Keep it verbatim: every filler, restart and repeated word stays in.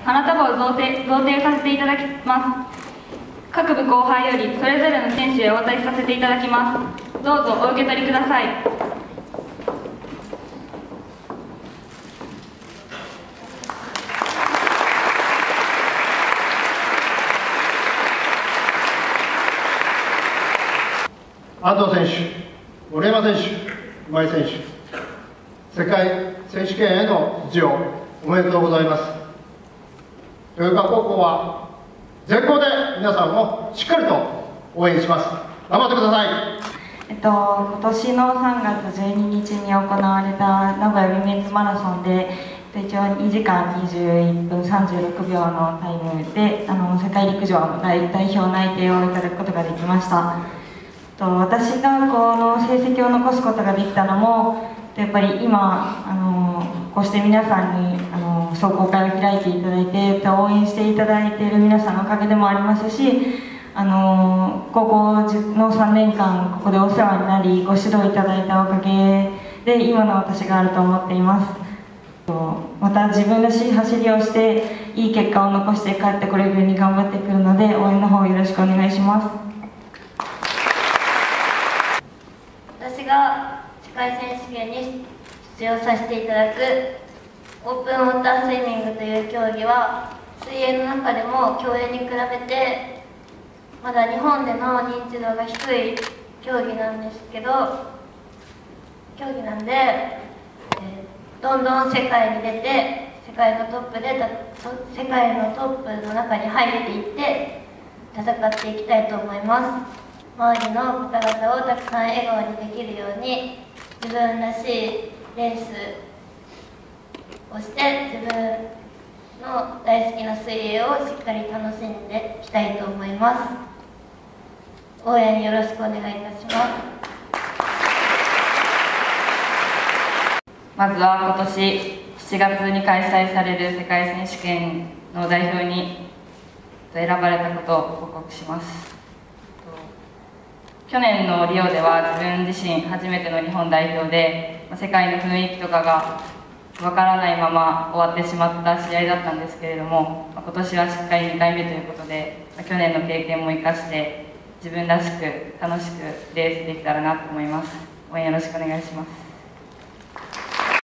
花束を贈呈贈呈させていただきます。各部後輩よりそれぞれの選手へお渡しさせていただきます。どうぞお受け取りください。 安藤選手、森山選手、今井選手、世界選手権への出場おめでとうございます。豊川高校は全校で皆さんをしっかりと応援します。頑張ってください。 えっと、今年のさんがつじゅうににちに行われた名古屋ウィメンズマラソンで、一応にじかんにじゅういっぷんさんじゅうろくびょうのタイムであの世界陸上の代代表内定をいただくことができました。と私がこの成績を残すことができたのもやっぱり今あのこうして皆さんにあの壮行会を開いていただいて応援していただいている皆さんのおかげでもありますし、あの高校のさんねんかんここでお世話になりご指導いただいたおかげで今の私があると思っています。また自分らしい走りをしていい結果を残して帰ってこれるように頑張ってくるので応援の方よろしくお願いします。 私が世界選手権に出場させていただくオープンウォータースイミングという競技は水泳の中でも競泳に比べてまだ日本での認知度が低い競技なんですけど競技なんで、えー、どんどん世界に出て世界のトップで世界のトップの中に入っていって戦っていきたいと思います。周りの方々をたくさん笑顔にできるように自分らしいレースをして自分の大好きな水泳をしっかり楽しんでいきたいと思います。応援よろしくお願いいたします。 まずは今年しちがつに開催される世界選手権の代表に選ばれたことを報告します。去年のリオでは自分自身初めての日本代表で世界の雰囲気とかがわからないまま終わってしまった試合だったんですけれども、今年はしっかりにかいめということで去年の経験も生かして自分らしく楽しくレースできたらなと思います。応援よろしくお願いします。